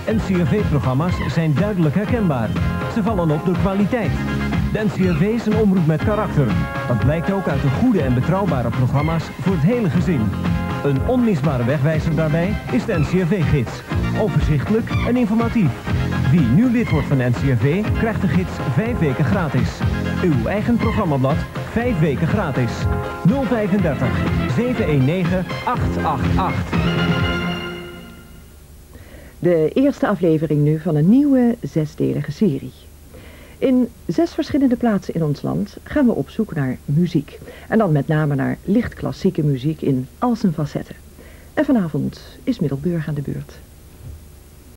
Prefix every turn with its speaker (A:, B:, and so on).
A: NCRV-programma's zijn duidelijk herkenbaar. Ze vallen op door kwaliteit. De NCRV is een omroep met karakter. Dat blijkt ook uit de goede en betrouwbare programma's voor het hele gezin. Een onmisbare wegwijzer daarbij is de NCRV-gids. Overzichtelijk en informatief. Wie nu lid wordt van de NCRV krijgt de gids 5 weken gratis. Uw eigen programmablad 5 weken gratis. 035 719 888.
B: De eerste aflevering nu van een nieuwe 6-delige serie. In 6 verschillende plaatsen in ons land gaan we op zoek naar muziek. En dan met name naar licht klassieke muziek in al zijn facetten. En vanavond is Middelburg aan de beurt.